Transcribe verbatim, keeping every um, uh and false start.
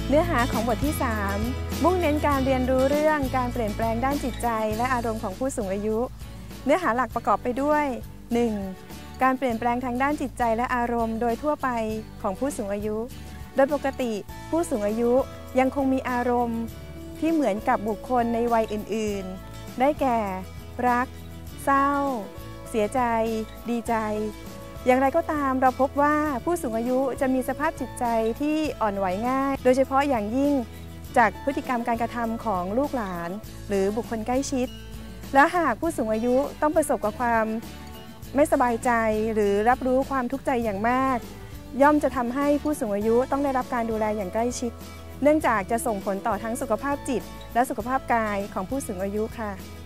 เนื้อหาของบทที่สามมุ่งเน้นการเรียนรู้เรื่องการเปลี่ยนแปลงด้านจิตใจและอารมณ์ของผู้สูงอายุเนื้อหาหลักประกอบไปด้วย หนึ่ง. การเปลี่ยนแปลงทางด้านจิตใจและอารมณ์โดยทั่วไปของผู้สูงอายุโดยปกติผู้สูงอายุยังคงมีอารมณ์ที่เหมือนกับบุคคลในวัยอื่นๆได้แก่รักเศร้าเสียใจดีใจอย่างไรก็ตามเราพบว่าผู้สูงอายุจะมีสภาพจิตใจที่อ่อนไหวง่ายโดยเฉพาะอย่างยิ่งจากพฤติกรรมการกระทำของลูกหลานหรือบุคคลใกล้ชิดและหากผู้สูงอายุต้องประสบกับความไม่สบายใจหรือรับรู้ความทุกข์ใจอย่างมากย่อมจะทำให้ผู้สูงอายุต้องได้รับการดูแลอย่างใกล้ชิดเนื่องจากจะส่งผลต่อทั้งสุขภาพจิตและสุขภาพกายของผู้สูงอายุค่ะ